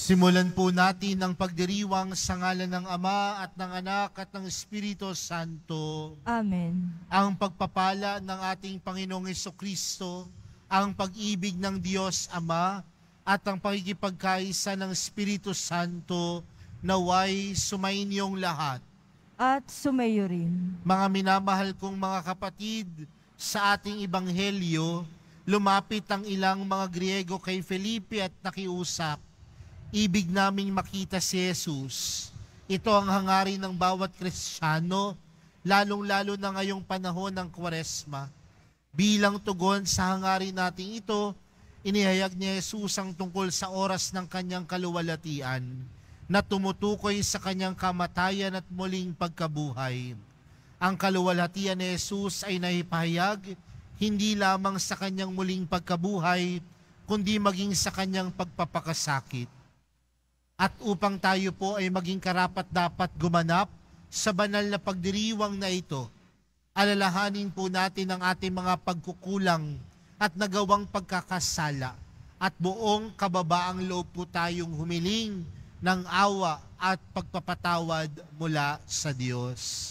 Simulan po natin ang pagdiriwang sa ngalan ng Ama at ng Anak at ng Espiritu Santo. Amen. Ang pagpapala ng ating Panginoong Hesukristo, ang pag-ibig ng Diyos Ama at ang pakikipagkaisa ng Espiritu Santo naway sumainyong lahat. At sumayo rin. Mga minamahal kong mga kapatid, sa ating Ebanghelyo, lumapit ang ilang mga Griego kay Felipe at nakiusap. Ibig naming makita si Jesus. Ito ang hangarin ng bawat Kristiyano, lalong-lalo na ngayong panahon ng Kwaresma. Bilang tugon sa hangarin nating ito, inihayag ni Jesus ang tungkol sa oras ng kanyang kaluwalhatian na tumutukoy sa kanyang kamatayan at muling pagkabuhay. Ang kaluwalhatian ni Jesus ay naipahayag hindi lamang sa kanyang muling pagkabuhay, kundi maging sa kanyang pagpapakasakit. At upang tayo po ay maging karapat-dapat gumanap sa banal na pagdiriwang na ito, alalahanin po natin ang ating mga pagkukulang at nagawang pagkakasala at buong kababaang loob po tayong humiling ng awa at pagpapatawad mula sa Diyos.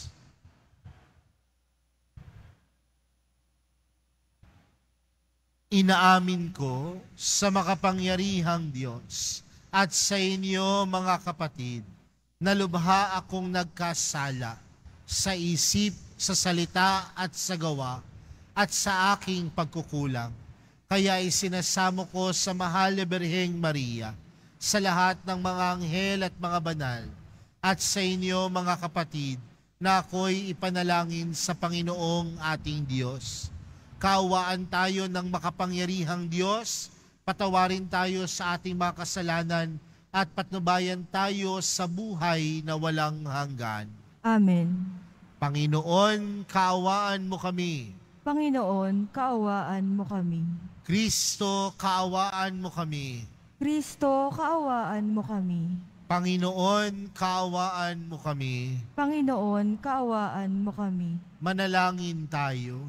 Inaamin ko sa makapangyarihang Diyos at sa inyo mga kapatid, na lubha akong nagkasala sa isip, sa salita at sa gawa at sa aking pagkukulang. Kaya isinasamo ko sa mahal na Birheng Maria, sa lahat ng mga anghel at mga banal, at sa inyo mga kapatid, na ako'y ipanalangin sa Panginoong ating Diyos. Kaawaan tayo ng makapangyarihang Diyos, patawarin tayo sa ating mga kasalanan at patnubayan tayo sa buhay na walang hanggan. Amen. Panginoon, kaawaan mo kami. Panginoon, kaawaan mo kami. Kristo, kaawaan mo kami. Kristo, kaawaan mo kami. Panginoon, kaawaan mo kami. Panginoon, kaawaan mo kami. Manalangin tayo.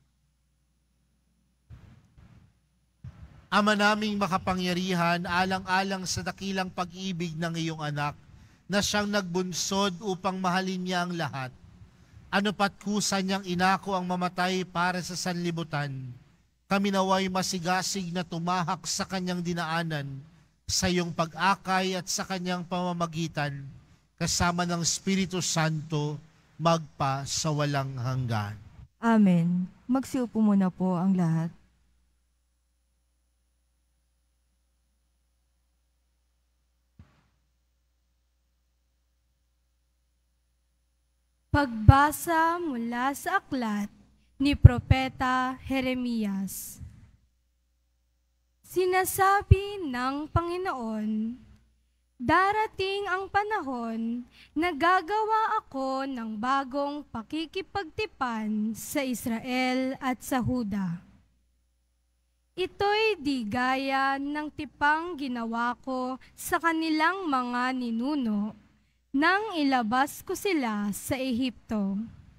Ama naming makapangyarihan, alang-alang sa dakilang pag-ibig ng iyong anak, na siyang nagbunsod upang mahalin niya ang lahat. Ano pat kusa niyang inako ang mamatay para sa sanlibutan, kami naway masigasig na tumahak sa kanyang dinaanan, sa iyong pag-akay at sa kanyang pamamagitan, kasama ng Espiritu Santo, magpa sa walang hanggan. Amen. Magsiupo muna po ang lahat. Pagbasa mula sa aklat ni Propeta Jeremias. Sinasabi ng Panginoon, darating ang panahon na gagawa ako ng bagong pakikipagtipan sa Israel at sa Huda. Ito'y di gaya ng tipang ginawa ko sa kanilang mga ninuno nang ilabas ko sila sa Ehipto.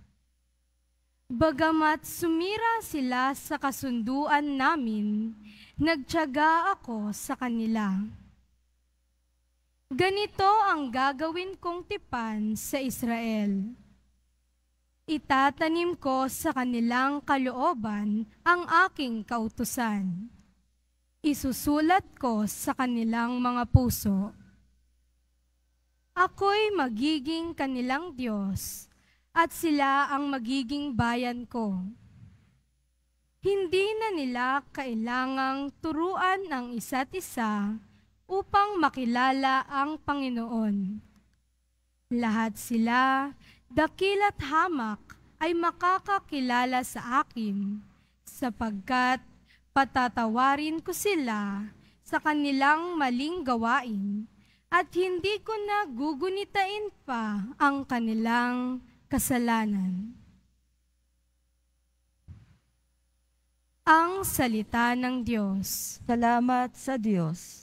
Bagamat sumira sila sa kasunduan namin, nagtiyaga ako sa kanila. Ganito ang gagawin kong tipan sa Israel. Itatanim ko sa kanilang kalooban ang aking kautusan. Isusulat ko sa kanilang mga puso. Ako'y magiging kanilang Diyos, at sila ang magiging bayan ko. Hindi na nila kailangang turuan ang isa't isa upang makilala ang Panginoon. Lahat sila, dakila't hamak, ay makakakilala sa akin, sapagkat patatawarin ko sila sa kanilang maling gawain, at hindi ko na gugunitain pa ang kanilang kasalanan. Ang salita ng Diyos. Salamat sa Diyos.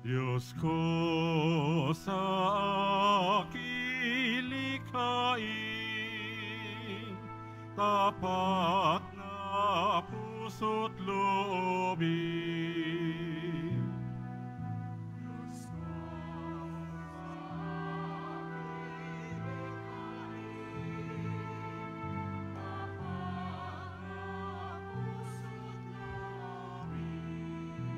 Diyos ko sa aking likhain, tapat na puso't loobin. Diyos ko sa aking likhain, tapat na puso't loobin.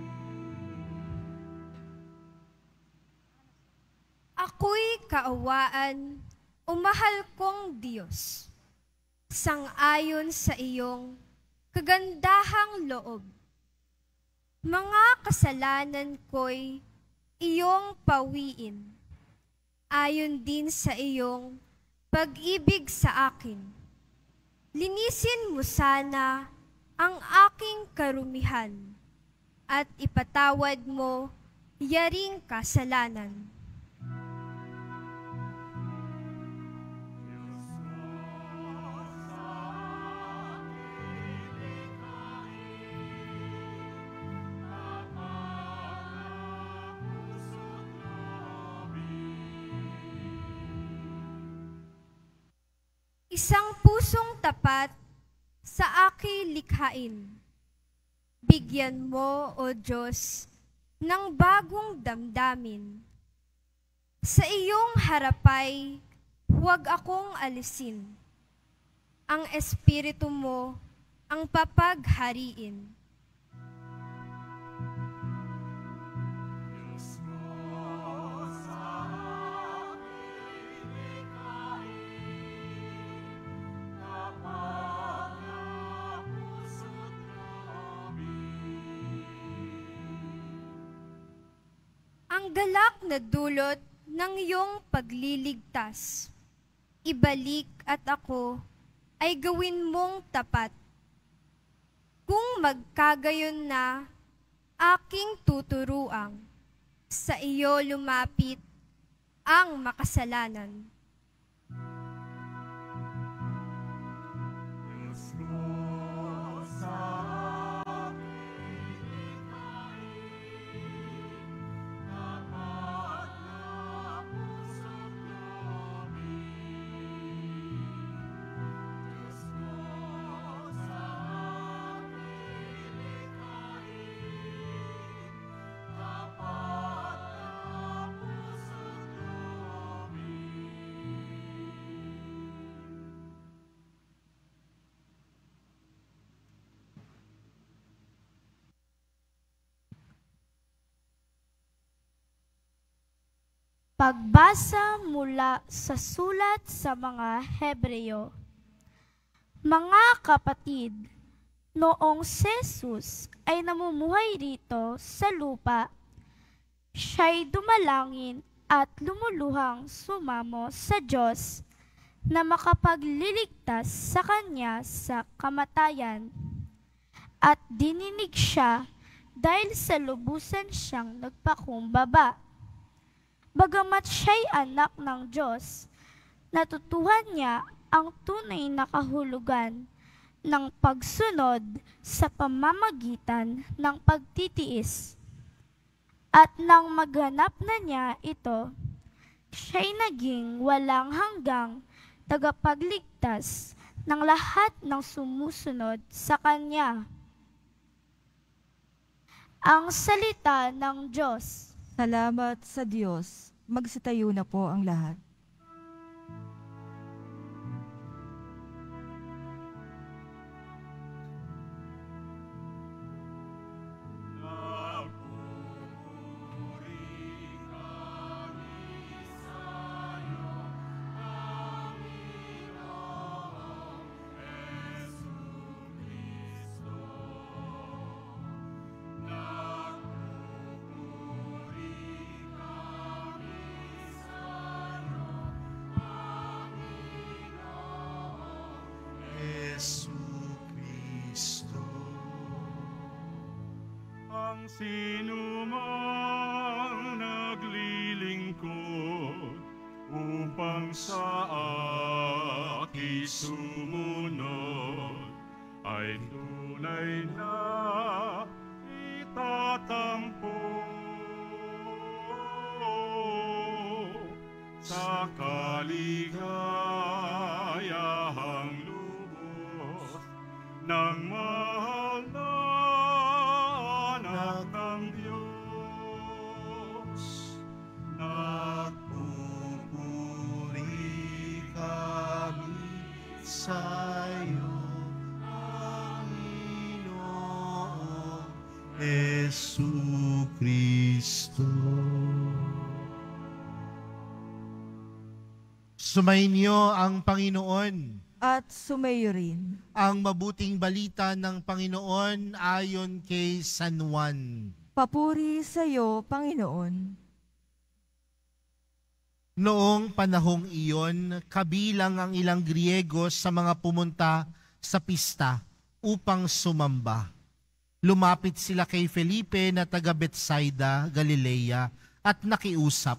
Ako'y kaawaan, o mahal kong Diyos, sang-ayon sa iyong kagandahang loob. Mga kasalanan ko'y iyong pawiin, ayon din sa iyong pag-ibig sa akin. Linisin mo sana ang aking karumihan, at ipatawad mo yaring kasalanan. Isang pusong tapat sa aking likhain. Bigyan mo, O Diyos, ng bagong damdamin. Sa iyong harapay, huwag akong alisin. Ang Espiritu mo ang papaghariin. Ang galak na dulot ng iyong pagliligtas, ibalik at ako ay gawin mong tapat. Kung magkagayon na, aking tuturuang, sa iyo lumapit ang makasalanan. Pagbasa mula sa sulat sa mga Hebreo. Mga kapatid, noong si Jesus ay namumuhay rito sa lupa, siya'y dumalangin at lumuluhang sumamo sa Diyos na makapagliligtas sa kanya sa kamatayan. At dininig siya dahil sa lubusan siyang nagpakumbaba. Bagamat siya'y anak ng Diyos, natutuhan niya ang tunay na kahulugan ng pagsunod sa pamamagitan ng pagtitiis. At nang maghanap na niya ito, siya'y naging walang hanggang tagapagligtas ng lahat ng sumusunod sa Kanya. Ang salita ng Diyos. Salamat sa Diyos. Magsitayo na po ang lahat. Ang sino mang naglilingkod upang sa akin sumunod ay tunay na itatampo kaligayahang lubos ng mahal na anak ng Diyos. Nagpupuri kami sa'yo, Panginoon Jesucristo. Sumainyo ang Panginoon. At sumayo rin. Ang mabuting balita ng Panginoon ayon kay San Juan. Papuri sa iyo, Panginoon. Noong panahong iyon, kabilang ang ilang Griego sa mga pumunta sa pista upang sumamba. Lumapit sila kay Felipe na taga Betsaida, Galilea, at nakiusap,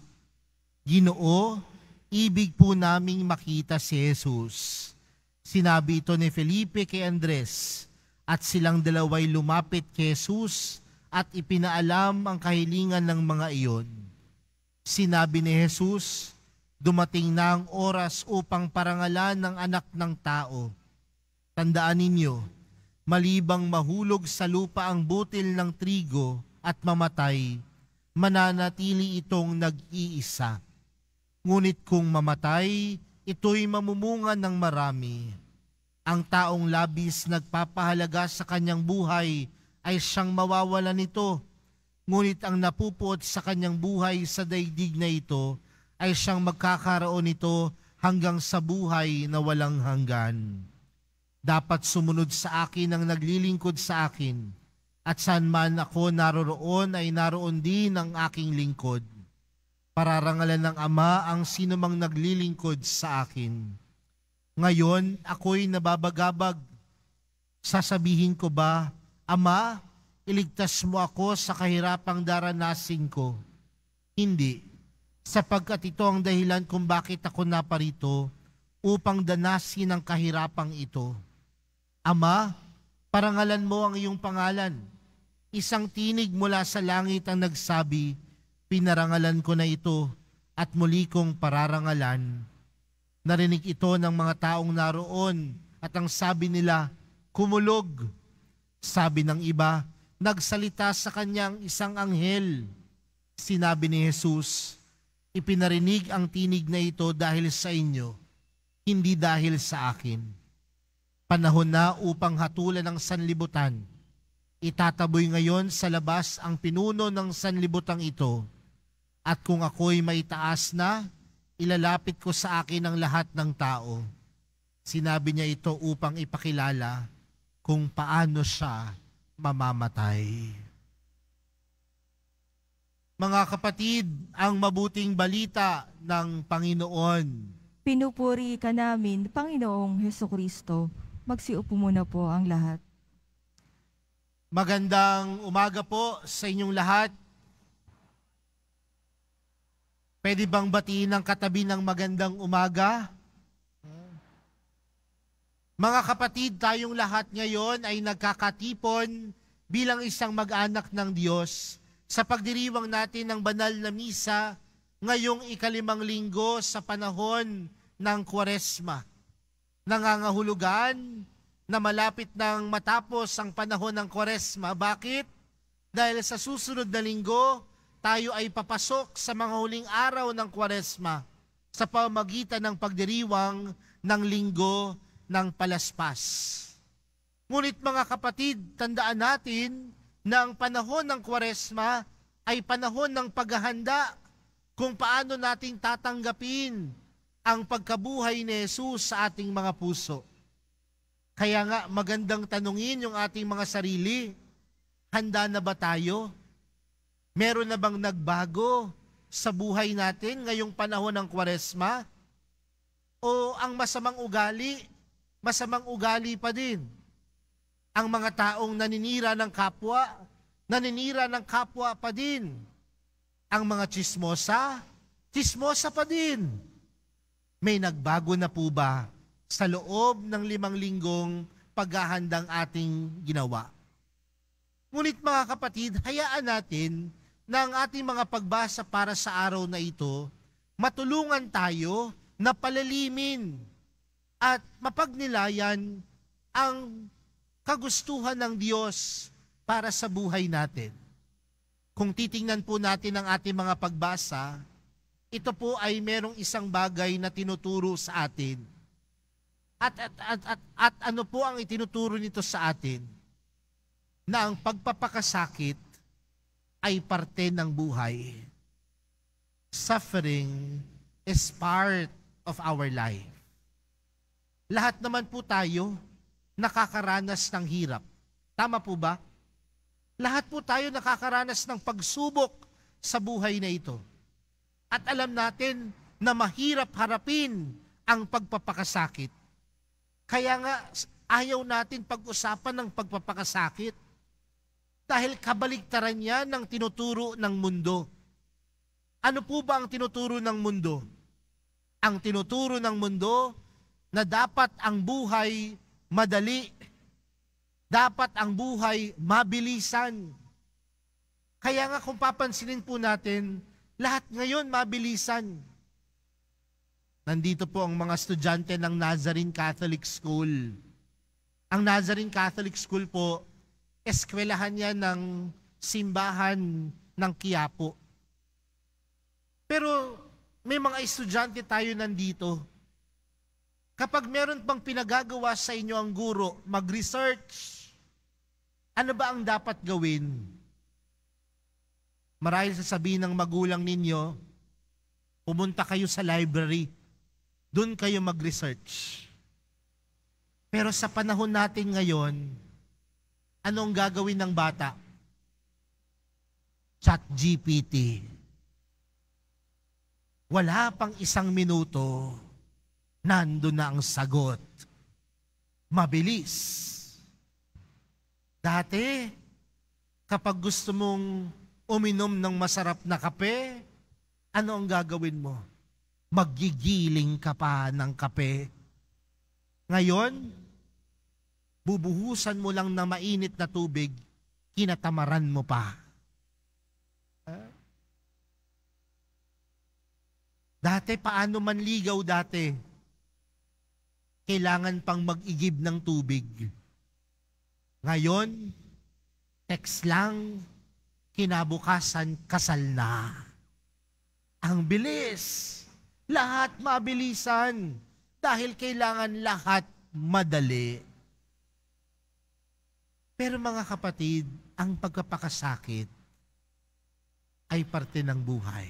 "Ginoo, ibig po naming makita si Jesus." Sinabi ito ni Felipe kay Andres, at silang dalaway lumapit kay Jesus at ipinaalam ang kahilingan ng mga iyon. Sinabi ni Jesus, "Dumating na ang oras upang parangalan ng anak ng tao. Tandaan ninyo, malibang mahulog sa lupa ang butil ng trigo at mamatay, mananatili itong nag-iisa. Ngunit kung mamatay, ito'y mamumunga ng marami. Ang taong labis nagpapahalaga sa kanyang buhay ay siyang mawawala nito. Ngunit ang napupuot sa kanyang buhay sa daigdig na ito ay siyang magkakaroon nito hanggang sa buhay na walang hanggan. Dapat sumunod sa akin ang naglilingkod sa akin, at saan man ako naroroon ay naroon din ang aking lingkod. Pararangalan ng Ama ang sinumang naglilingkod sa akin. Ngayon, ako'y nababagabag. Sasabihin ko ba, Ama, iligtas mo ako sa kahirapang daranasin ko? Hindi, sapagkat ito ang dahilan kung bakit ako naparito, upang danasin ang kahirapang ito. Ama, parangalan mo ang iyong pangalan. Isang tinig mula sa langit ang nagsabi, "Pinarangalan ko na ito at muli kong pararangalan." Narinig ito ng mga taong naroon at ang sabi nila, "Kumulog." Sabi ng iba, nagsalita sa kanyang isang anghel. Sinabi ni Jesus, "Ipinarinig ang tinig na ito dahil sa inyo, hindi dahil sa akin. Panahon na upang hatulan ng sanlibutan. Itataboy ngayon sa labas ang pinuno ng sanlibutang ito. At kung ako'y maitaas na, ilalapit ko sa akin ang lahat ng tao." Sinabi niya ito upang ipakilala kung paano siya mamamatay. Mga kapatid, ang mabuting balita ng Panginoon. Pinupuri ka namin, Panginoong Hesukristo. Magsiupo muna po ang lahat. Magandang umaga po sa inyong lahat. Pwede bang batiin ang katabi ng magandang umaga? Mga kapatid, tayong lahat ngayon ay nagkakatipon bilang isang mag-anak ng Diyos sa pagdiriwang natin ng banal na misa ngayong 5 linggo sa panahon ng Kwaresma. Nangangahulugan na malapit nang matapos ang panahon ng Kwaresma. Bakit? Dahil sa susunod na linggo, tayo ay papasok sa mga huling araw ng Kwaresma sa pamamagitan ng pagdiriwang ng linggo ng Palaspas. Ngunit mga kapatid, tandaan natin na ang panahon ng Kwaresma ay panahon ng paghahanda kung paano nating tatanggapin ang pagkabuhay ni Jesus sa ating mga puso. Kaya nga magandang tanungin yung ating mga sarili, handa na ba tayo? Meron na bang nagbago sa buhay natin ngayong panahon ng Kwaresma? O ang masamang ugali pa din? Ang mga taong naninira ng kapwa pa din. Ang mga tsismosa pa din. May nagbago na po ba sa loob ng 5 linggong paghahandang ating ginawa? Ngunit mga kapatid, hayaan natin na ang ating mga pagbasa para sa araw na ito matulungan tayo na palalimin at mapagnilayan ang kagustuhan ng Diyos para sa buhay natin. Kung titingnan po natin ang ating mga pagbasa, ito po ay merong isang bagay na tinuturo sa atin. At ano po ang itinuturo nito sa atin? Na ang pagpapakasakit ay parte ng buhay. Suffering is part of our life. Lahat naman po tayo nakakaranas ng hirap. Tama po ba? Lahat po tayo nakakaranas ng pagsubok sa buhay na ito. At alam natin na mahirap harapin ang pagpapakasakit. Kaya nga ayaw natin pag-usapan ng pagpapakasakit dahil kabaligtaran niya ng tinuturo ng mundo. Ano po ba ang tinuturo ng mundo? Ang tinuturo ng mundo na dapat ang buhay madali, dapat ang buhay mabilisan. Kaya nga kung papansinin po natin, lahat ngayon mabilisan. Nandito po ang mga estudyante ng Nazarene Catholic School. Ang Nazarene Catholic School po, eskwelahan niya ng simbahan ng Quiapo. Pero may mga estudyante tayo nandito. Kapag meron pang pinagagawa sa inyo ang guro, mag-research, ano ba ang dapat gawin? Marahil sasabihin ng magulang ninyo, pumunta kayo sa library, doon kayo mag-research. Pero sa panahon natin ngayon, anong gagawin ng bata? ChatGPT. Wala pang 1 minuto, nandun na ang sagot. Mabilis. Dati, kapag gusto mong uminom ng masarap na kape, ano ang gagawin mo? Maggigiling ka pa ng kape. Ngayon, bubuhusan mo lang na mainit na tubig, kinatamaran mo pa. Dati, paano manligaw dati? Kailangan pang mag-igib ng tubig. Ngayon, text lang, kinabukasan, kasal na. Ang bilis. Lahat mabilisan. Dahil kailangan lahat madali. Pero mga kapatid, ang pagpapakasakit ay parte ng buhay.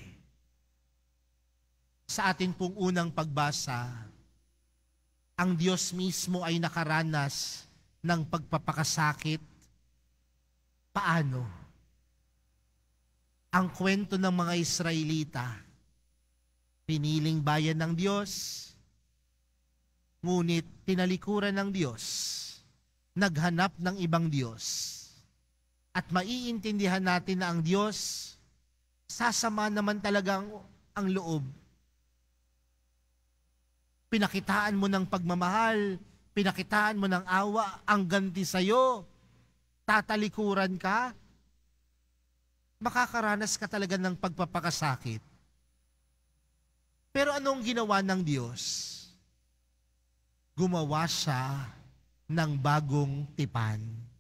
Sa atin pong unang pagbasa, ang Diyos mismo ay nakaranas ng pagpapakasakit. Paano? Ang kwento ng mga Israelita, piniling bayan ng Diyos, ngunit tinalikuran ng Diyos, naghanap ng ibang Diyos. At maiintindihan natin na ang Diyos, sasama naman talagang ang loob. Pinakitaan mo ng pagmamahal, pinakitaan mo ng awa, ang ganti sa'yo, tatalikuran ka, makakaranas ka talaga ng pagpapakasakit. Pero anong ginawa ng Diyos? Gumawa siya ng bagong tipan.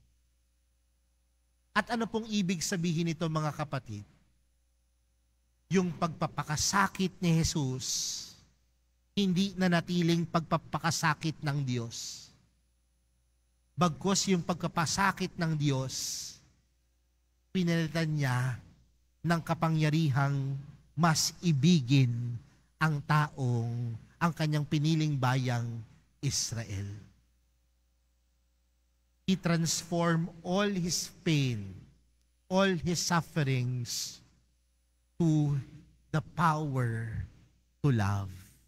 At ano pong ibig sabihin nito mga kapatid? Yung pagpapakasakit ni Jesus, hindi na natiling pagpapakasakit ng Diyos. Bagkus yung pagpapasakit ng Diyos, pinalitan niya ng kapangyarihang mas ibigin ang taong, ang kanyang piniling bayang Israel. He transformed all his pain, all his sufferings to the power to love.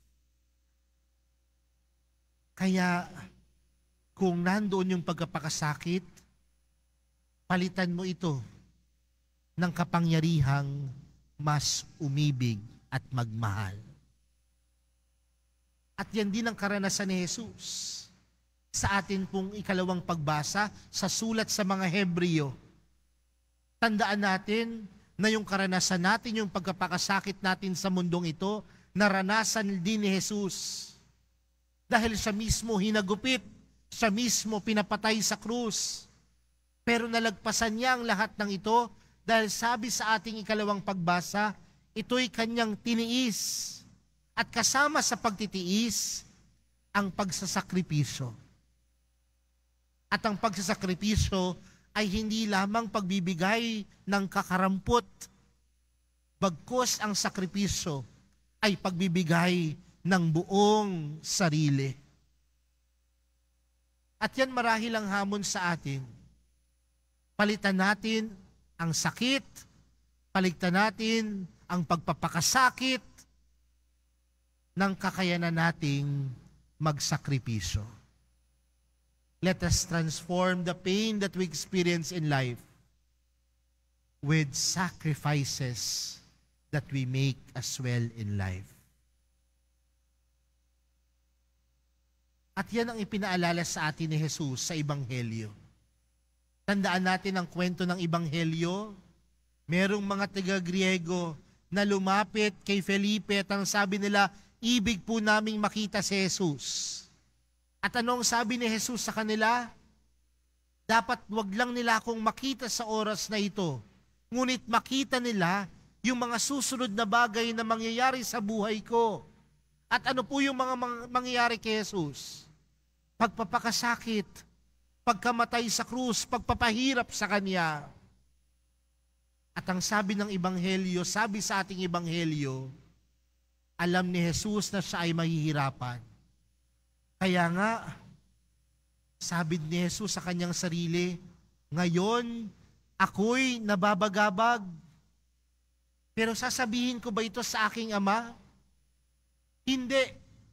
Kaya, kung nandoon yung pagpapakasakit, palitan mo ito ng kapangyarihang mas umibig at magmahal. At yan din ang karanasan ni Jesus sa atin pong ikalawang pagbasa sa sulat sa mga Hebreo. Tandaan natin na yung karanasan natin, yung pagpapakasakit natin sa mundong ito, naranasan din ni Jesus. Dahil siya mismo hinagupit, siya mismo pinapatay sa krus. Pero nalagpasan niya ang lahat ng ito dahil sabi sa ating ikalawang pagbasa, ito'y kanyang tiniis. At kasama sa pagtitiis, ang pagsasakripisyo. At ang pagsasakripisyo ay hindi lamang pagbibigay ng kakarampot, bagkus ang sakripisyo ay pagbibigay ng buong sarili. At yan marahil ang hamon sa atin. Palitan natin ang sakit, palitan natin ang pagpapakasakit ng kakayanan nating magsakripisyo. Let us transform the pain that we experience in life with sacrifices that we make as well in life. At yan ang ipinaalala sa atin ni Jesus sa Ebanghelyo. Tandaan natin ang kwento ng Ebanghelyo. Merong mga taga-Griego na lumapit kay Felipe at ang sabi nila, ibig po naming makita si Jesus. At anong sabi ni Jesus sa kanila? Dapat wag lang nila akong makita sa oras na ito. Ngunit makita nila yung mga susunod na bagay na mangyayari sa buhay ko. At ano po yung mga mangyayari kay Jesus? Pagpapakasakit, pagkamatay sa krus, pagpapahirap sa Kanya. At ang sabi ng Ebanghelyo, sabi sa ating Ebanghelyo, alam ni Jesus na siya ay mahihirapan. Kaya nga, sabi ni Jesus sa kanyang sarili, ngayon, ako'y nababagabag. Pero sasabihin ko ba ito sa aking Ama? Hindi.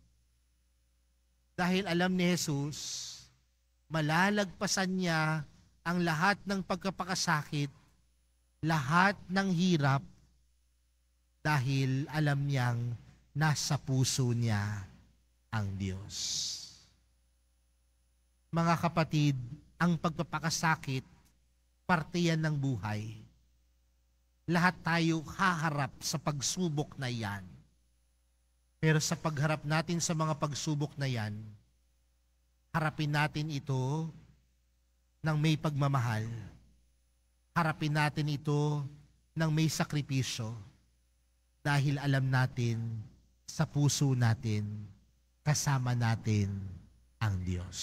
Dahil alam ni Jesus, malalagpasan niya ang lahat ng pagkapakasakit, lahat ng hirap, dahil alam niyang nasa puso niya ang Diyos. Mga kapatid, ang pagpapakasakit, parte yan ng buhay. Lahat tayo haharap sa pagsubok na yan. Pero sa pagharap natin sa mga pagsubok na yan, harapin natin ito ng may pagmamahal. Harapin natin ito ng may sakripisyo. Dahil alam natin, sa puso natin, kasama natin ang Diyos.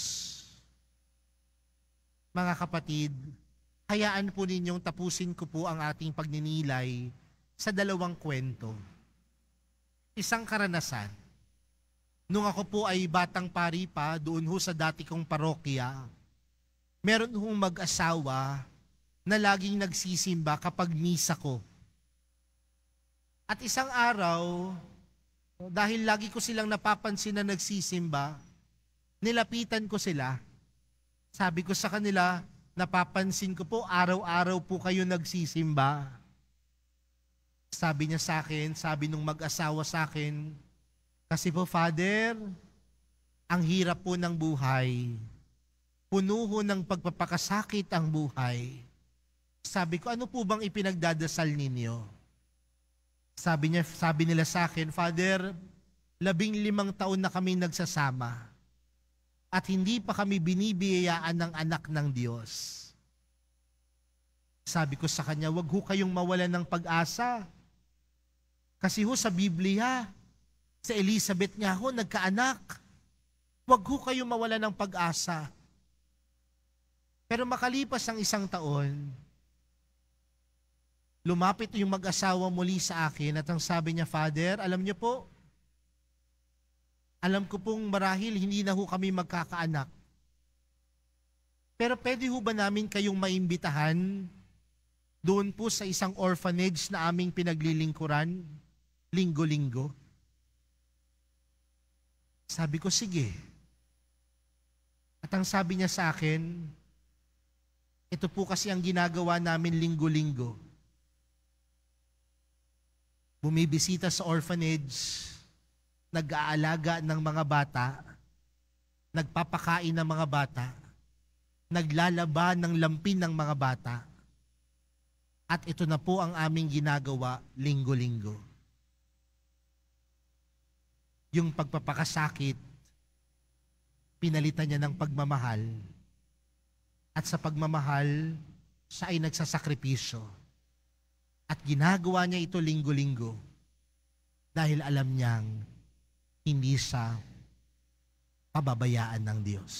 Mga kapatid, hayaan po ninyong tapusin ko po ang ating pagninilay sa dalawang kwento. Isang karanasan. Nung ako po ay batang pari pa, doon ho sa dati kong parokya, meron hong mag-asawa na laging nagsisimba kapag misa ko. At isang araw, dahil lagi ko silang napapansin na nagsisimba, nilapitan ko sila. Sabi ko sa kanila, napapansin ko po, araw-araw po kayo nagsisimba. Sabi niya sa akin, sabi nung mag-asawa sa akin, kasi po, Father, ang hirap po ng buhay. Puno ho ng pagpapakasakit ang buhay. Sabi ko, ano po bang ipinagdadasal ninyo? Sabi nila sa akin, Father, 15 taon na kami nagsasama at hindi pa kami binibiyayaan ng anak ng Diyos. Sabi ko sa kanya, wag ho kayong mawalan ng pag-asa. Kasi ho sa Biblia, sa Elizabeth nga ho, nagkaanak. Wag ho kayong mawalan ng pag-asa. Pero makalipas ang 1 taon, lumapit yung mag-asawa muli sa akin at ang sabi niya, Father, alam niyo po, alam ko pong marahil hindi na ho kami magkakaanak. Pero pwede ho ba namin kayong maimbitahan doon po sa isang orphanage na aming pinaglilingkuran, linggo-linggo? Sabi ko, sige. At ang sabi niya sa akin, ito po kasi ang ginagawa namin linggo-linggo. Bumibisita sa orphanage, nag-aalaga ng mga bata, nagpapakain ng mga bata, naglalaba ng lampin ng mga bata. At ito na po ang aming ginagawa linggo-linggo. yung pagpapakasakit, pinalitan niya ng pagmamahal. At sa pagmamahal, siya ay nagsasakripisyo. At ginagawa niya ito linggo-linggo dahil alam niyang hindi siya pababayaan ng Diyos.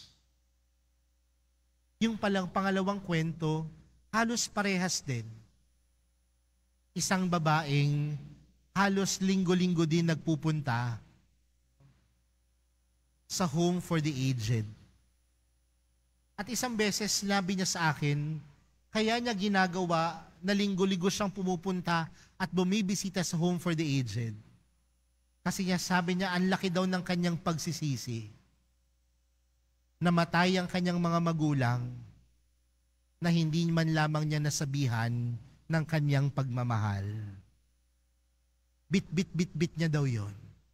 Yung palang pangalawang kwento, halos parehas din. Isang babaeng halos linggo-linggo din nagpupunta sa home for the aged. At isang beses sinabi niya sa akin, kaya niya ginagawa na linggo-linggo siyang pumupunta at bumibisita sa home for the aged. Kasi niya sabi niya, ang laki daw ng kanyang pagsisisi. Namatay ang kanyang mga magulang na hindi man lamang niya nasabihan ng kanyang pagmamahal. Bit niya daw yon.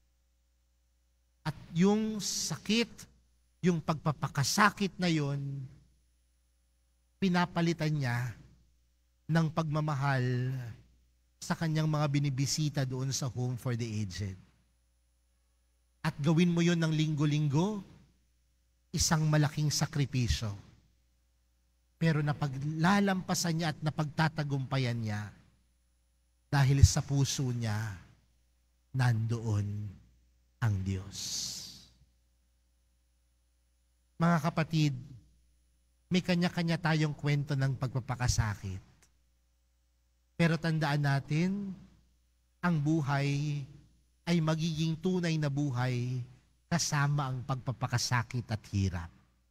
At yung sakit, yung pagpapakasakit na yon, pinapalitan niya ng pagmamahal sa kanyang mga binibisita doon sa home for the aged. At gawin mo yon ng linggo-linggo, isang malaking sakripisyo. Pero napaglalampasan niya at napagtatagumpayan niya dahil sa puso niya nandoon ang Diyos. Mga kapatid, may kanya-kanya tayong kwento ng pagpapakasakit. Pero tandaan natin, ang buhay ay magiging tunay na buhay kasama ang pagpapakasakit at hirap.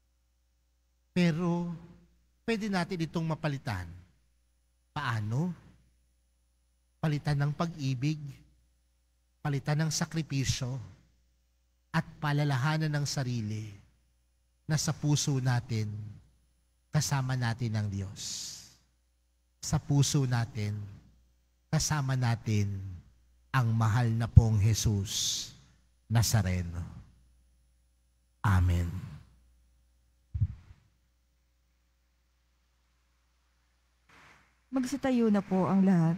Pero pwede natin itong mapalitan. Paano? Palitan ng pag-ibig, palitan ng sakripisyo, at palalahanan ng sarili na sa puso natin, kasama natin ang Diyos. Sa puso natin, kasama natin ang mahal na pong Jesus Nazareno. Amen. Magsitayo na po ang lahat.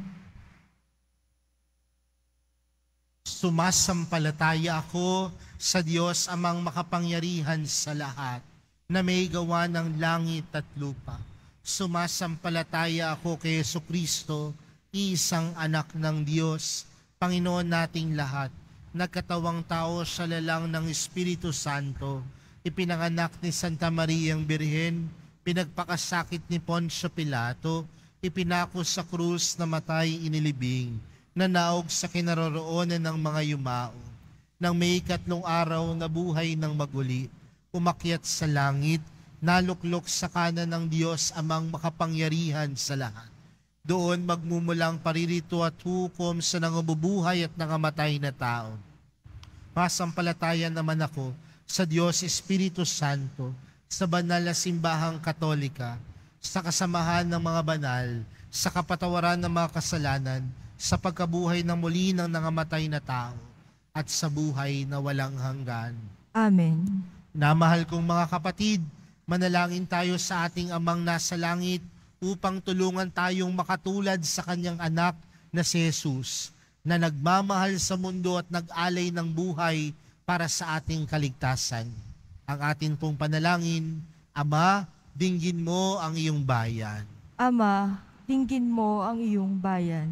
Sumasampalataya ako sa Diyos amang makapangyarihan sa lahat, na may gawa ng langit at lupa. Sumasampalataya ako kay Jesucristo, isang anak ng Diyos, Panginoon nating lahat, nagkatawang tao sa lalang ng Espiritu Santo, ipinanganak ni Santa Mariang Birhen, pinagpakasakit ni Poncio Pilato, ipinako sa krus, namatay, inilibing, nanaog sa kinaroroonan ng mga yumao. Nang may 3 araw na buhay ng maguli, umakyat sa langit, naluklok sa kanan ng Diyos amang makapangyarihan sa lahat. Doon magmumulang paririto at hukom sa nangabubuhay at nangamatay na tao. Masampalatayan naman ako sa Diyos Espiritu Santo, sa banal na simbahang Katolika, sa kasamahan ng mga banal, sa kapatawaran ng mga kasalanan, sa pagkabuhay ng muli ng nangamatay na tao, at sa buhay na walang hanggan. Amen. Namahal kong mga kapatid, manalangin tayo sa ating Amang nasa langit upang tulungan tayong makatulad sa kanyang anak na si Jesus, na nagmamahal sa mundo at nag-alay ng buhay para sa ating kaligtasan. Ang atin pong panalangin, Ama, dinggin mo ang iyong bayan. Ama, dinggin mo ang iyong bayan.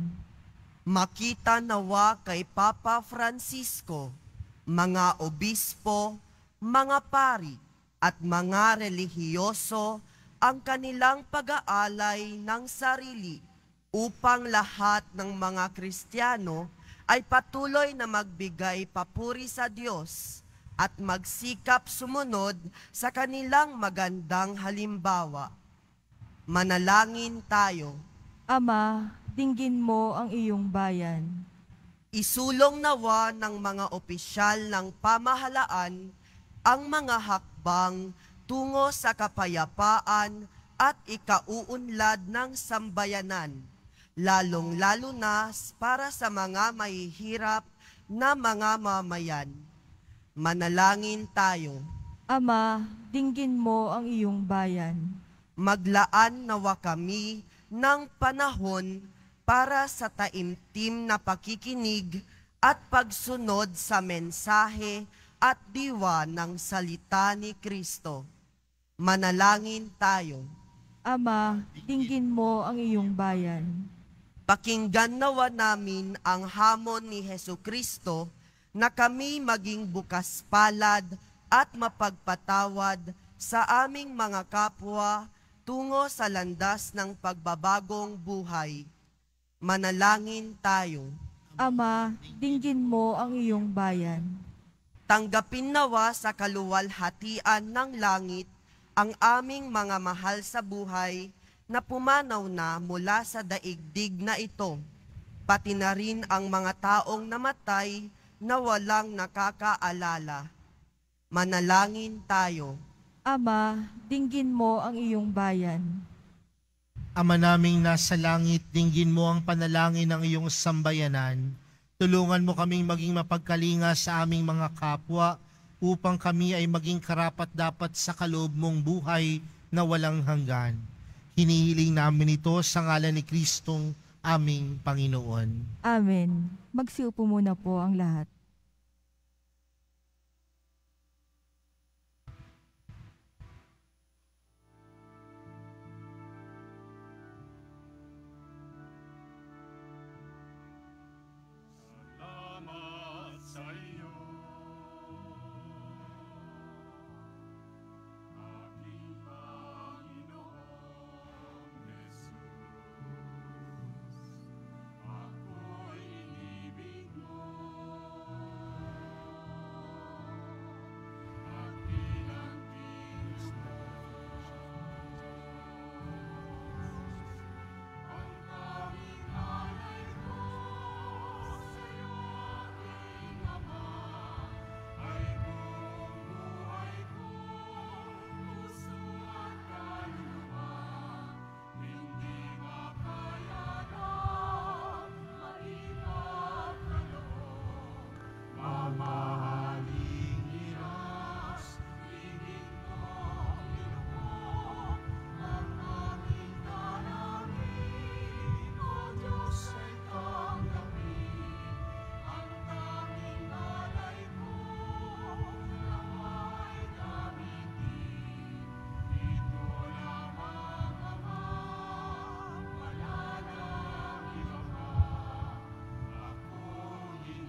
Makita nawa kay Papa Francisco, mga obispo, mga pari, at mga relihiyoso ang kanilang pag-aalay ng sarili upang lahat ng mga Kristiyano ay patuloy na magbigay papuri sa Diyos at magsikap sumunod sa kanilang magandang halimbawa. Manalangin tayo. Ama, dinggin mo ang iyong bayan. Isulong nawa ng mga opisyal ng pamahalaan ang mga hakbang tungo sa kapayapaan at ikauunlad ng sambayanan, lalong-lalo na para sa mga mahihirap na mga mamayan. Manalangin tayo. Ama, dinggin mo ang iyong bayan. Maglaan nawa kami ng panahon para sa taimtim na pakikinig at pagsunod sa mensahe at diwa ng salita ni Kristo. Manalangin tayo. Ama, dinggin mo ang iyong bayan. Pakinggan nawa namin ang hamon ni Hesukristo na kami maging bukas palad at mapagpatawad sa aming mga kapwa tungo sa landas ng pagbabagong buhay. Manalangin tayo. Ama, dinggin mo ang iyong bayan. Tanggapin nawa sa kaluwalhatian ng langit ang aming mga mahal sa buhay na pumanaw na mula sa daigdig na ito, pati na rin ang mga taong namatay na walang nakakaalala. Manalangin tayo. Ama, dinggin mo ang iyong bayan. Ama naming nasa langit, dinggin mo ang panalangin ng iyong sambayanan. Tulungan mo kaming maging mapagkalinga sa aming mga kapwa upang kami ay maging karapat-dapat sa kaloob mong buhay na walang hanggan. Hinihiling namin ito sa ngalan ni Kristong aming Panginoon. Amen. Magsiupo muna po ang lahat. Salamat sa iyo, aking Panginoong Jesus. Ako'y inibig mo at bilang kilos mo, ang tanging alay ko sa'yo, aking Ama, ay buong buhay ko, puso at kaluluwa, hindi makayanan maipagkaloob. Mamahaling iras, higit mo inuko, ang aming dalangin, O Diyos ay tanggapin. Ang tanging alay ko, nawa'y gamitin. Ito lamang, Ama, wala nang iba pa. Ako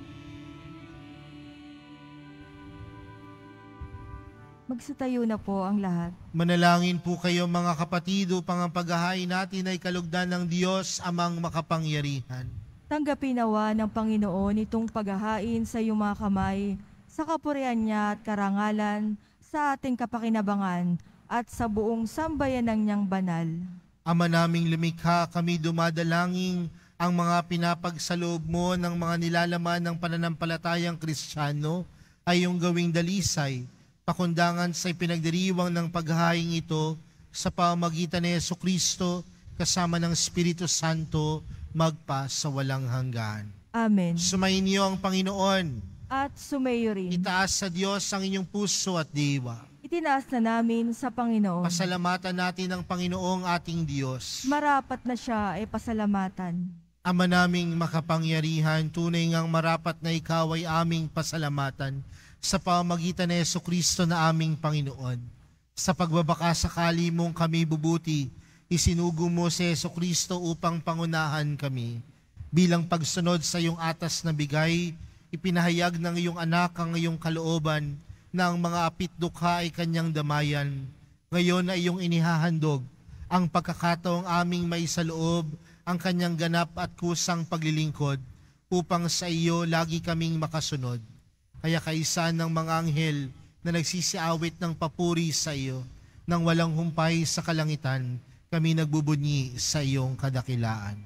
Magsitayo na po ang lahat. Manalangin po kayo mga kapatid upang ang paghahain natin ay kalugdan ng Diyos amang makapangyarihan. Tanggapin nawa ng Panginoon itong paghahain sa iyong mga kamay, sa kapurihan niya at karangalan, sa ating kapakinabangan at sa buong sambayanang niyang banal. Ama naming lumikha, kami dumadalangin ang mga pinapagsaloob mo ng mga nilalaman ng pananampalatayang Kristiyano ay yung gawing dalisay, pakundangan sa ipinagdiriwang ng paghahaing ito sa pamamagitan ni Jesucristo kasama ng Espiritu Santo magpa sa walang hanggan. Amen. Sumayin niyo ang Panginoon. At sumayo rin. Itaas sa Diyos ang inyong puso at diwa. Itinaas na namin sa Panginoon. Pasalamatan natin ang Panginoong ating Diyos. Marapat na siya ay pasalamatan. Ama naming makapangyarihan, tunay ngang marapat na ikaw ay aming pasalamatan sa pamamagitan ni Jesucristo na aming Panginoon. Sa pagbabakasakali mong kami bubuti, isinugo mo si Jesucristo upang pangunahan kami. Bilang pagsunod sa iyong atas na bigay, ipinahayag ng iyong anak ang iyong kalooban na ang mga apit-dukha ay kanyang damayan. Ngayon ay iyong inihahandog ang pagkakataong aming maisaloob ang kanyang ganap at kusang paglilingkod upang sa iyo lagi kaming makasunod. Kaya kaisan ng mga anghel na nagsisiawit ng papuri sa iyo, nang walang humpay sa kalangitan, kami nagbubunyi sa iyong kadakilaan.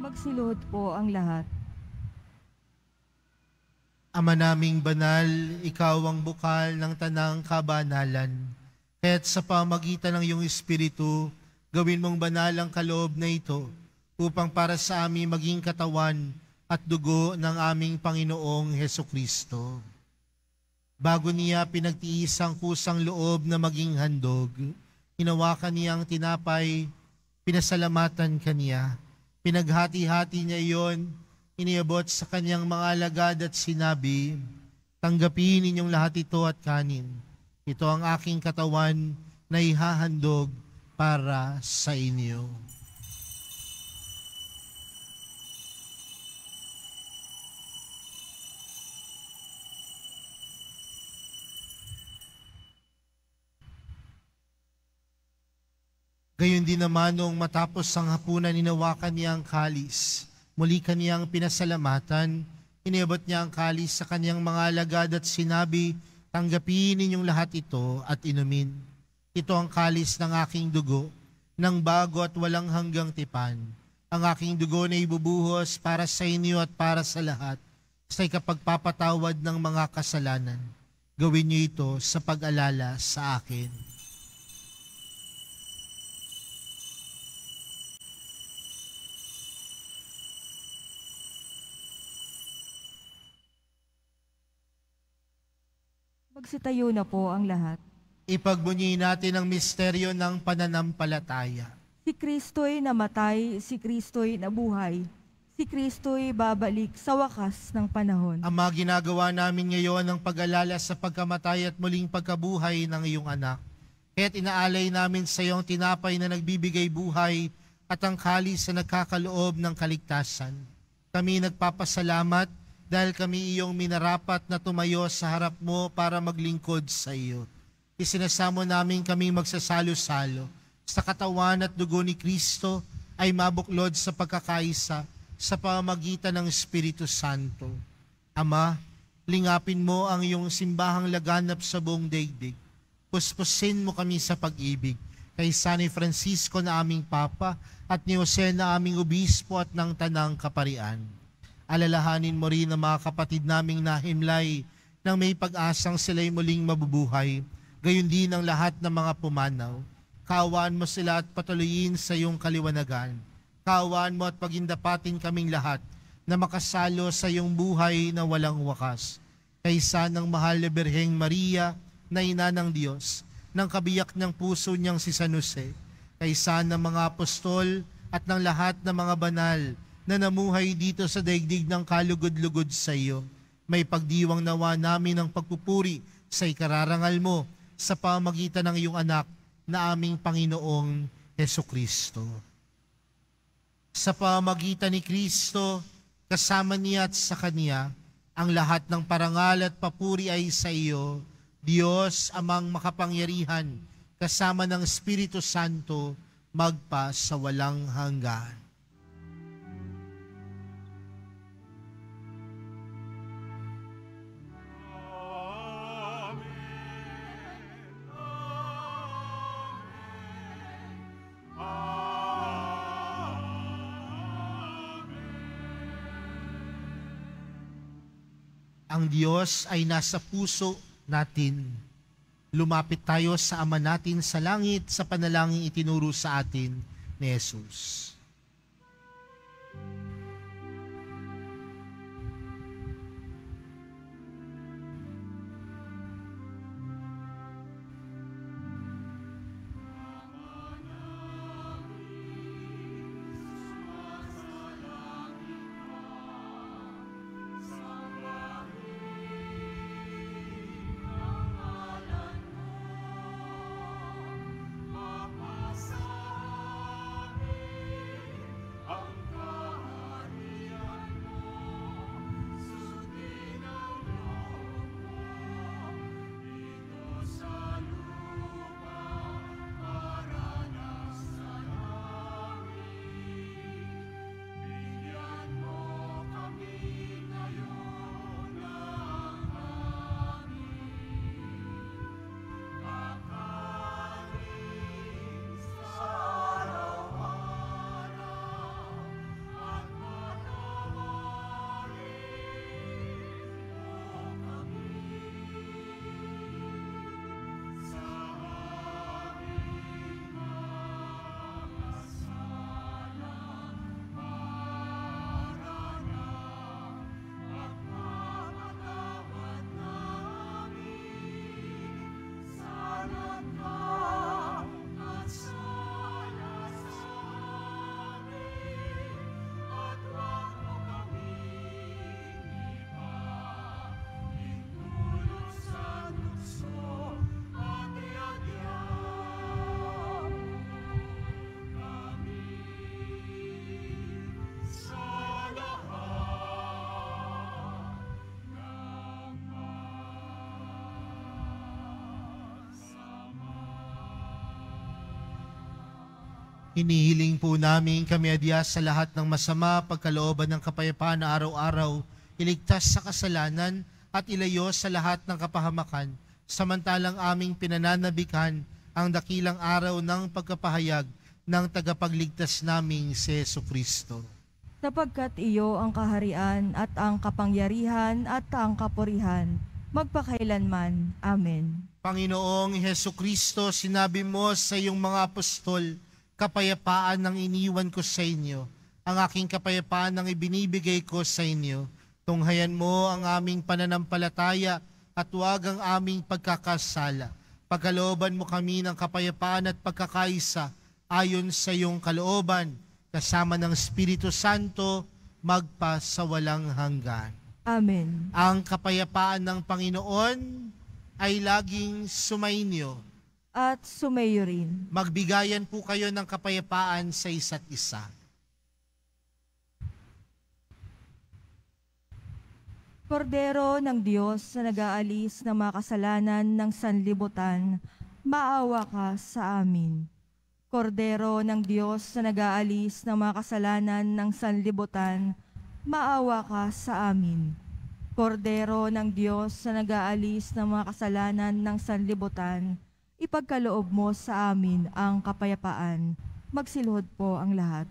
Magsiluhod po ang lahat. Ama naming banal, ikaw ang bukal ng tanang kabanalan. Kaya't sa pamagitan ng iyong Espiritu, gawin mong banal ang kaloob na ito upang para sa amin maging katawan at dugo ng aming Panginoong Hesukristo. Bago niya pinagtiis ang kusang loob na maging handog, hinawakan niya ang tinapay, pinasalamatan kaniya, pinaghati-hati niya iyon, iniabot sa kanyang mga alagad at sinabi, "Tanggapin ninyong lahat ito at kanin. Ito ang aking katawan na ihahandog para sa inyo." Gayon din naman noong matapos ang hapunan, hinawakan niya ang kalis. Muli kaniyang pinasalamatan, iniabot niya ang kalis sa kaniyang mga alagad at sinabi, "Tanggapin ninyong lahat ito at inumin. Ito ang kalis ng aking dugo, ng bago at walang hanggang tipan. Ang aking dugo na ibubuhos para sa inyo at para sa lahat, sa ikapagpapatawad ng mga kasalanan. Gawin niyo ito sa pag-alala sa akin." Magsitayo na po ang lahat. Ipagbunyi natin ang misteryo ng pananampalataya. Si Kristo'y namatay, si Kristo'y nabuhay. Si Kristo'y babalik sa wakas ng panahon. Ama, ginagawa namin ngayon ang pag-alala sa pagkamatay at muling pagkabuhay ng iyong anak. Kaya't inaalay namin sa iyong tinapay na nagbibigay buhay at ang kalis na nagkakaloob ng kaligtasan. Kami nagpapasalamat dahil kami iyong minarapat na tumayo sa harap mo para maglingkod sa iyo. Isinasamo namin kaming magsasalo-salo sa katawan at dugo ni Kristo ay mabuklod sa pagkakaisa sa pamamagitan ng Espiritu Santo. Ama, lingapin mo ang iyong simbahang laganap sa buong daigdig. Puspusin mo kami sa pag-ibig kay San Francisco na aming Papa at ni Jose na aming Obispo at ng Tanang Kaparian. Alalahanin mo rin ang mga kapatid naming nahimlay nang may pag-asang sila'y muling mabubuhay, gayon din ang lahat ng mga pumanaw. Kaawaan mo sila at patuloyin sa iyong kaliwanagan. Kaawaan mo at pagindapatin kaming lahat na makasalo sa iyong buhay na walang wakas. Kaysa ng mahal na Birheng Maria na ina ng Diyos, ng kabiyak ng puso niyang si San Jose, kaysa ng mga apostol at ng lahat ng mga banal na namuhay dito sa daigdig ng kalugod-lugod sa iyo, may pagdiwang nawa namin ng pagpupuri sa ikararangal mo sa pamagitan ng iyong anak na aming Panginoong Hesukristo. Sa pamagitan ni Kristo, kasama niya at sa Kanya, ang lahat ng parangal at papuri ay sa iyo, Diyos amang makapangyarihan, kasama ng Espiritu Santo, magpa sa walang hanggan. Ang Diyos ay nasa puso natin. Lumapit tayo sa Ama natin sa langit sa panalangin itinuro sa atin ni Jesus. Hinihiling po namin kami adya sa lahat ng masama, pagkalooban ng kapayapaan na araw-araw, iligtas sa kasalanan at ilayo sa lahat ng kapahamakan, samantalang aming pinananabikan ang dakilang araw ng pagkapahayag ng tagapagligtas naming si Jesucristo. Sapagkat iyo ang kaharian at ang kapangyarihan at ang kapurihan, magpakailanman. Amen. Panginoong Jesucristo, sinabi mo sa iyong mga apostol, kapayapaan ang iniwan ko sa inyo, ang aking kapayapaan ang ibinibigay ko sa inyo. Tunghayan mo ang aming pananampalataya at huwag ang aming pagkakasala. Pagkalooban mo kami ng kapayapaan at pagkakaisa ayon sa iyong kalooban, kasama ng Espiritu Santo, magpa sa walang hanggan. Amen. Ang kapayapaan ng Panginoon ay laging sumainyo. At sumayo rin. Magbigayan po kayo ng kapayapaan sa isa't isa. Kordero ng Diyos na nag-aalis ng mga kasalanan ng sanlibutan, maawa ka sa amin. Kordero ng Diyos na nag-aalis ng mga kasalanan ng sanlibutan, maawa ka sa amin. Kordero ng Diyos na nag-aalis ng mga kasalanan ng sanlibutan, ipagkaloob mo sa amin ang kapayapaan. Magsilhod po ang lahat.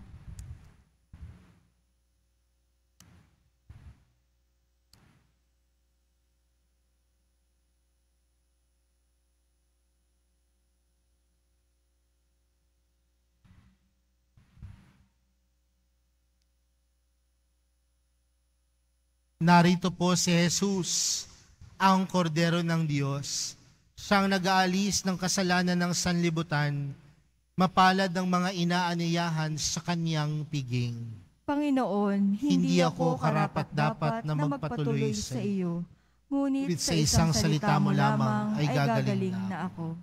Narito po si Jesus, ang kordero ng Diyos, siyang nag-aalis ng kasalanan ng sanlibutan, mapalad ng mga inaaniyahan sa kanyang piging. Panginoon, hindi ako karapat-dapat na magpatuloy sa iyo, ngunit sa isang salita mo lamang ay gagaling na ako.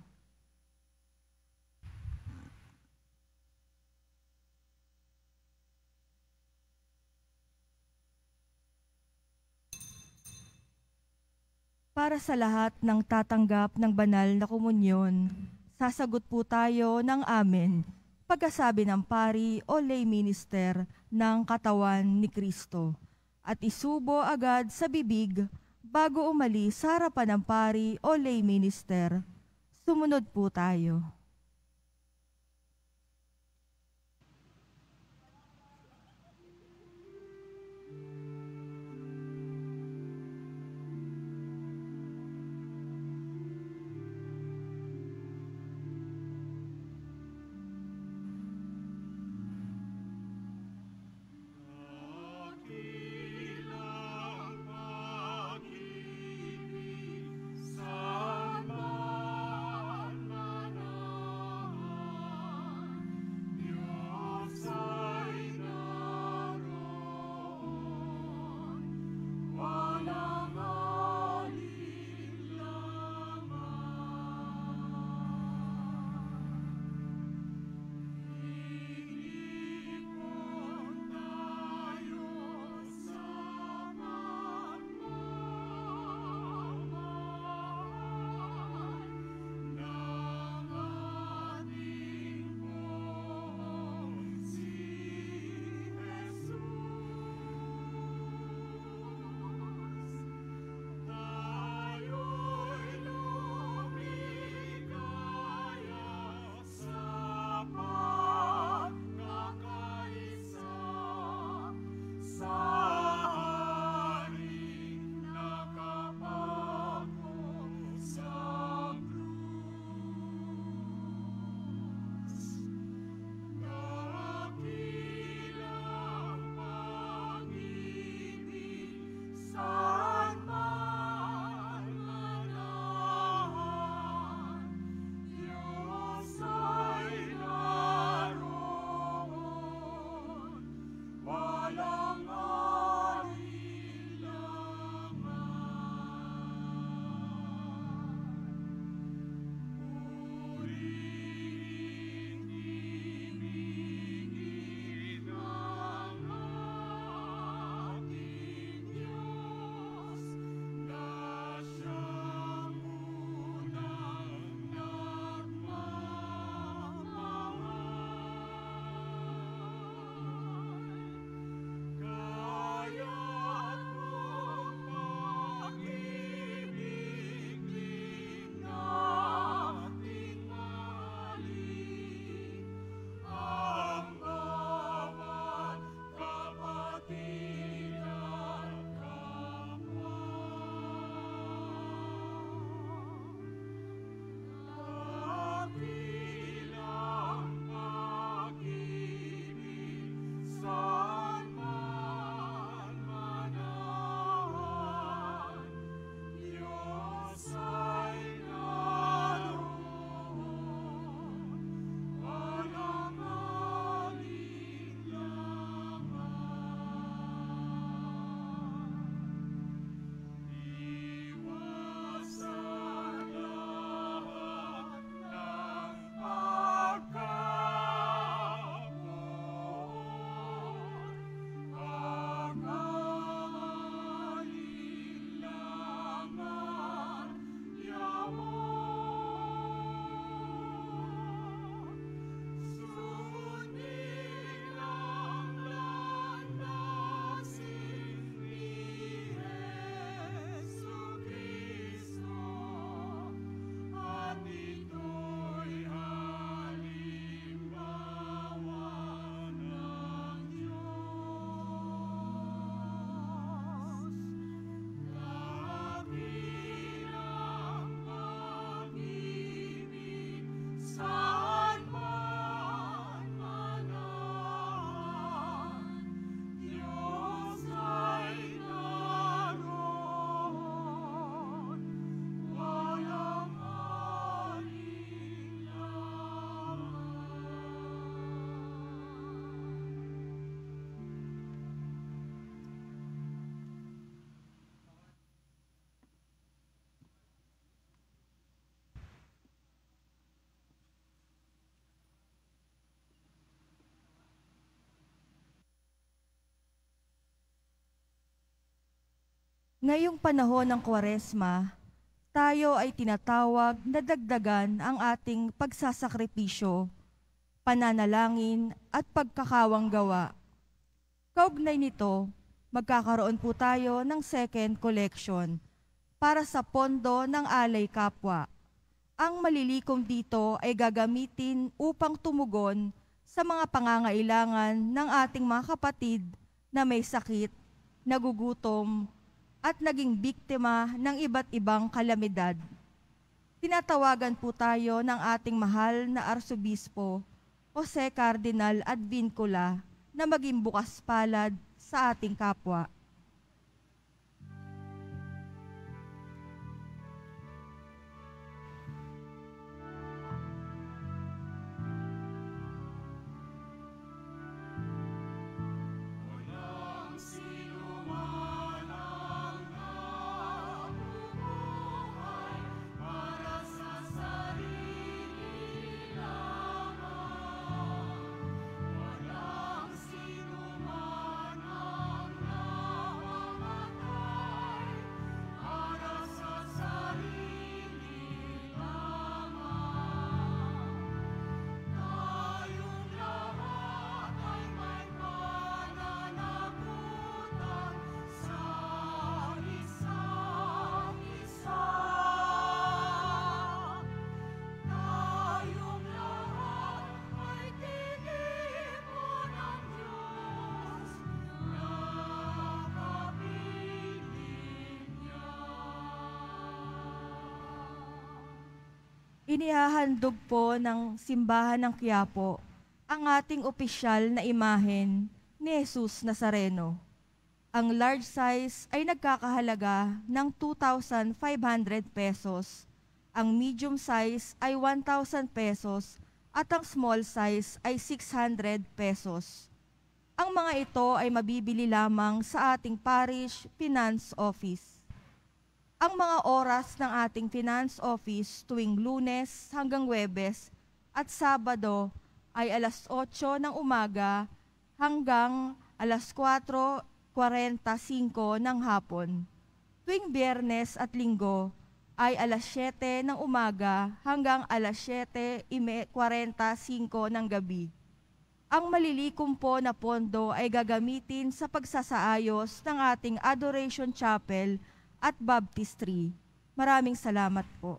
Para sa lahat ng tatanggap ng banal na komunyon, sasagot po tayo ng amen pagkasabi ng pari o lay minister ng katawan ni Kristo at isubo agad sa bibig bago umalis sa harapan ng pari o lay minister. Sumunod po tayo. Ngayong panahon ng Kwaresma, tayo ay tinatawag na dagdagan ang ating pagsasakripisyo, pananalangin at pagkakawang gawa. Kaugnay nito, magkakaroon po tayo ng second collection para sa pondo ng Alay Kapwa. Ang malilikom dito ay gagamitin upang tumugon sa mga pangangailangan ng ating mga kapatid na may sakit, nagugutom, at naging biktima ng iba't ibang kalamidad. Tinatawagan po tayo ng ating mahal na Arsobispo, Jose Cardinal Advincula, na maging bukas palad sa ating kapwa. Inihahandog po ng Simbahan ng Quiapo ang ating opisyal na imahen ni Jesus Nazareno. Ang large size ay nagkakahalaga ng 2,500 pesos, ang medium size ay 1,000 pesos at ang small size ay 600 pesos. Ang mga ito ay mabibili lamang sa ating parish finance office. Ang mga oras ng ating finance office tuwing Lunes hanggang Huwebes at Sabado ay alas 8 ng umaga hanggang alas 4:45 ng hapon. Tuwing Biyernes at Linggo ay alas 7 ng umaga hanggang alas 7:45 ng gabi. Ang malilikom po na pondo ay gagamitin sa pagsasaayos ng ating Adoration Chapel at Baptistry. Maraming salamat po.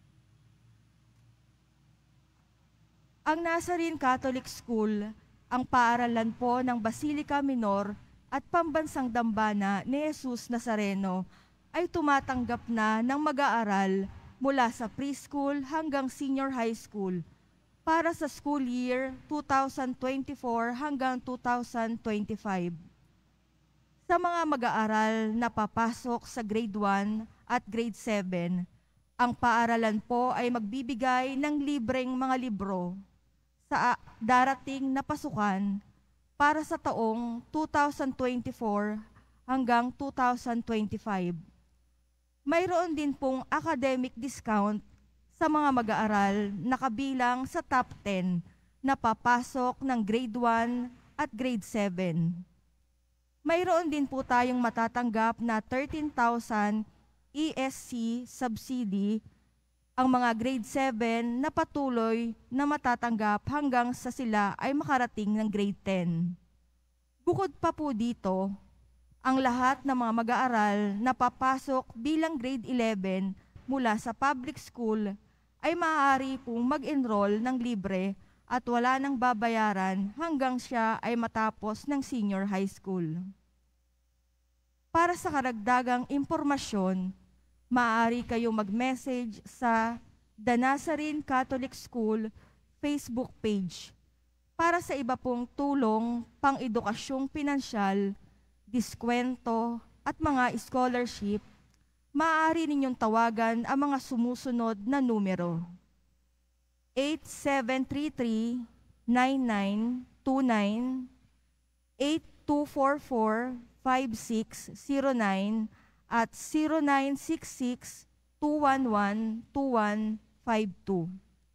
Ang Nazarene Catholic School, ang paaralan po ng Basilica Minor at Pambansang Dambana ni Jesus Nazareno, ay tumatanggap na ng mag-aaral mula sa preschool hanggang senior high school para sa school year 2024 hanggang 2025. Sa mga mag-aaral na papasok sa grade 1 at grade 7, ang paaralan po ay magbibigay ng libreng mga libro sa darating na pasukan para sa taong 2024 hanggang 2025. Mayroon din pong academic discount sa mga mag-aaral na kabilang sa top 10 na papasok ng grade 1 at grade 7. Mayroon din po tayong matatanggap na 13,000 ESC subsidy ang mga grade 7 na patuloy na matatanggap hanggang sa sila ay makarating ng grade 10. Bukod pa po dito, ang lahat ng mga mag-aaral na papasok bilang grade 11 mula sa public school ay maaari pong mag-enroll ng libre at wala nang babayaran hanggang siya ay matapos ng senior high school. Para sa karagdagang impormasyon, maaari kayong mag-message sa The Nazarene Catholic School Facebook page. Para sa iba pong tulong, pang-edukasyong pinansyal, diskwento at mga scholarship, maaari ninyong tawagan ang mga sumusunod na numero: 8733-9929, 8244-5609, at 0966-211-2152.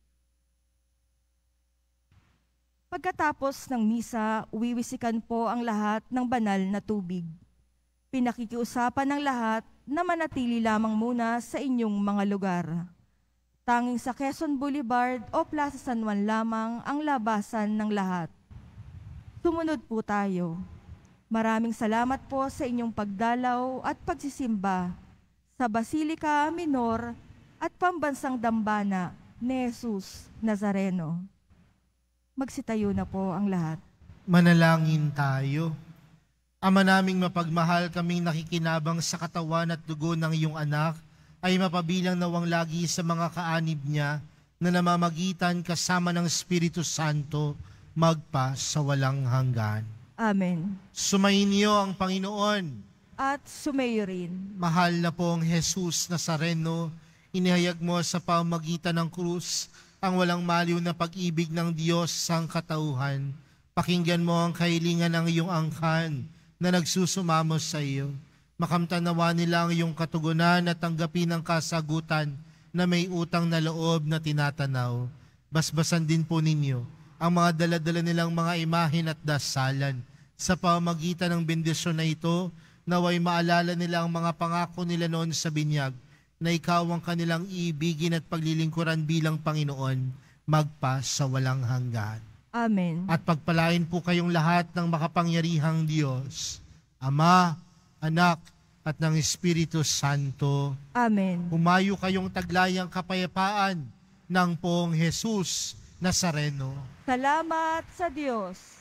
Pagkatapos ng misa, wiwisikan po ang lahat ng banal na tubig. Pinakikiusapan ng lahat na manatili lamang muna sa inyong mga lugar. Tanging sa Quezon Boulevard o Plaza San Juan lamang ang labasan ng lahat. Sumunod po tayo. Maraming salamat po sa inyong pagdalaw at pagsisimba sa Basilica Minor at Pambansang Dambana ni Jesus Nazareno. Magsitayo na po ang lahat. Manalangin tayo. Ama naming mapagmahal, kaming nakikinabang sa katawan at dugo ng iyong anak, ay mapabilang nawang lagi sa mga kaanib niya na namamagitan kasama ng Espiritu Santo magpa sa walang hanggan. Amen. Sumainyo ang Panginoon. At sumayo rin. Mahal na pong Jesus Nazareno, inihayag mo sa pamamagitan ng krus ang walang maliw na pag-ibig ng Diyos sa katauhan. Pakinggan mo ang kahilingan ng iyong angkan na nagsusumamo sa iyo. Makamtanawa nila ang iyong katugunan at tanggapin ang kasagutan na may utang na loob na tinatanaw. Basbasan din po ninyo ang mga daladala nilang mga imahin at dasalan. Sa pamamagitan ng bendisyon na ito, naway maalala nila ang mga pangako nila noon sa binyag, na ikaw ang kanilang iibigin at paglilingkuran bilang Panginoon, magpa sa walang hanggan. Amen. At pagpalain po kayong lahat ng makapangyarihang Diyos, Ama, Anak, at ng Espiritu Santo. Amen. Humayo kayong taglayang kapayapaan ng Poong Jesus Nazareno. Salamat sa Diyos.